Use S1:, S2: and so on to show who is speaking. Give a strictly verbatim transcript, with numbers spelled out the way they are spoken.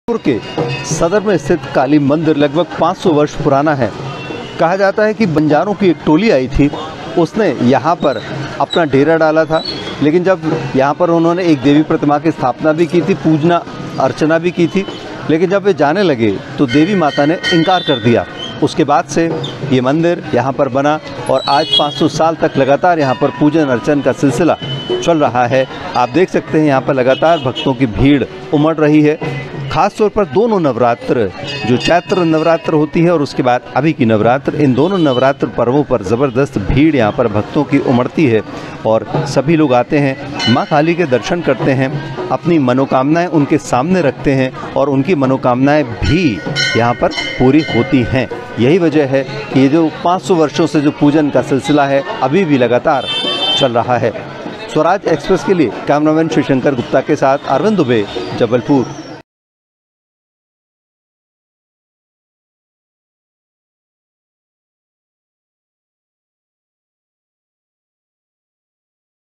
S1: जबलपुर के सदर में स्थित काली मंदिर लगभग पाँच सौ वर्ष पुराना है। कहा जाता है कि बंजारों की एक टोली आई थी, उसने यहाँ पर अपना डेरा डाला था, लेकिन जब यहाँ पर उन्होंने एक देवी प्रतिमा की स्थापना भी की थी, पूजना अर्चना भी की थी, लेकिन जब वे जाने लगे तो देवी माता ने इनकार कर दिया। उसके बाद से ये मंदिर यहाँ पर बना और आज पाँच सौ साल तक लगातार यहाँ पर पूजन अर्चन का सिलसिला चल रहा है। आप देख सकते हैं यहाँ पर लगातार भक्तों की भीड़ उमड़ रही है। खास तौर पर दोनों नवरात्र, जो चैत्र नवरात्र होती है और उसके बाद अभी की नवरात्र, इन दोनों नवरात्र पर्वों पर ज़बरदस्त भीड़ यहाँ पर भक्तों की उमड़ती है और सभी लोग आते हैं, माँ काली के दर्शन करते हैं, अपनी मनोकामनाएं उनके सामने रखते हैं और उनकी मनोकामनाएं भी यहाँ पर पूरी होती हैं। यही वजह है कि ये जो पाँच सौ वर्षों से जो पूजन का सिलसिला है अभी भी लगातार चल रहा है। स्वराज एक्सप्रेस के लिए कैमरामैन श्री शंकर गुप्ता के साथ अरविंद दुबे, जबलपुर।